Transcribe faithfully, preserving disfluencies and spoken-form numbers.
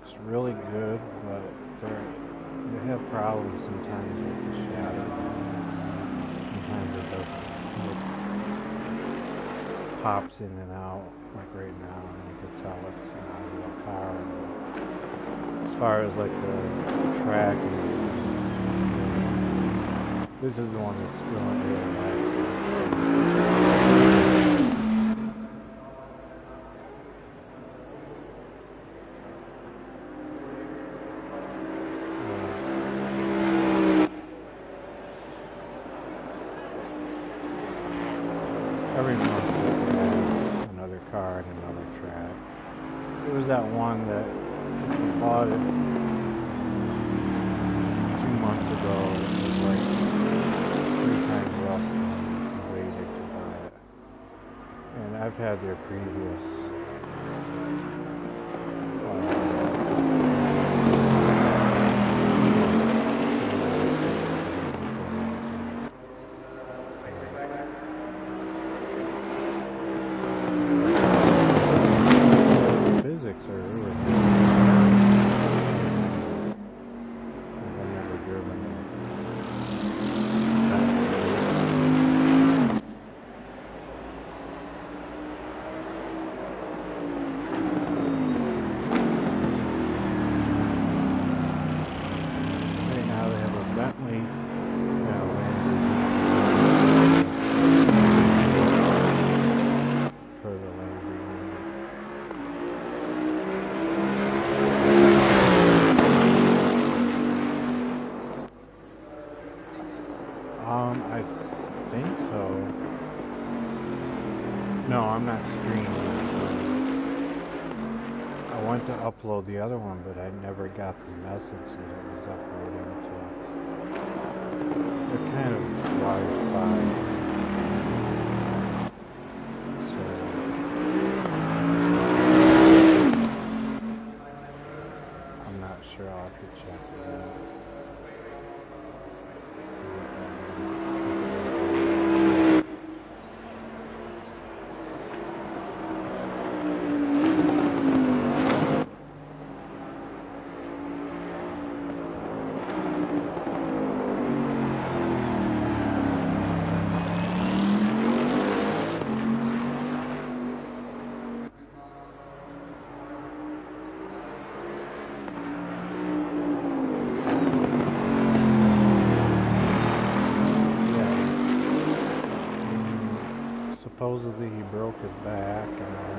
looks really good, but they're, they have problems sometimes with the shadow. Sometimes it doesn't. It pops in and out, like right now, and you can tell it's not a real car. As far as like the track and everything, this is the one that's still in early access. Every month they add another card, another track. There was that one that if you bought it two months ago, it was like three times less than if you waited to buy it. And I've had their previous physics are really good. I've never driven it. Right now they have a Bentley, you know, for the Lamborghini. Um, I think so. No, I'm not streaming. I went to upload the other one, but I never got the message that it was uploading to. They're kind of large files. So I'm not sure. I'll have to check it out. Supposedly he broke his back and all